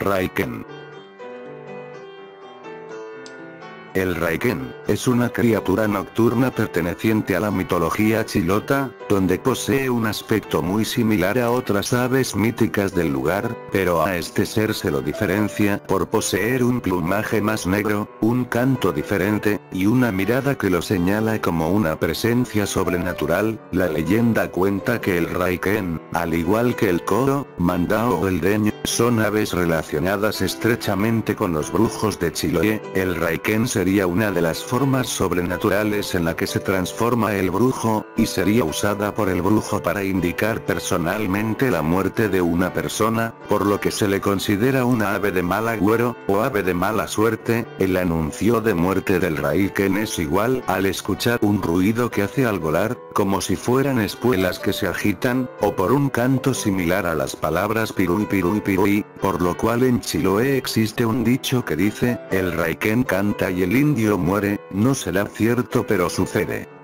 Raiken. El Raiken es una criatura nocturna perteneciente a la mitología chilota, donde posee un aspecto muy similar a otras aves míticas del lugar, pero a este ser se lo diferencia por poseer un plumaje más negro, un canto diferente, y una mirada que lo señala como una presencia sobrenatural. La leyenda cuenta que el Raiken, al igual que el Koro, Mandao o el Deño, son aves relacionadas estrechamente con los brujos de Chiloé. El Raiken sería una de las formas sobrenaturales en la que se transforma el brujo, y sería usada por el brujo para indicar personalmente la muerte de una persona, por lo que se le considera una ave de mal agüero, o ave de mala suerte. El anuncio de muerte del Raiken es igual al escuchar un ruido que hace al volar, como si fueran espuelas que se agitan, o por un canto similar a las palabras pirui pirui pirui, por lo cual en Chiloé existe un dicho que dice, el Raiken canta y el indio muere. No será cierto pero sucede.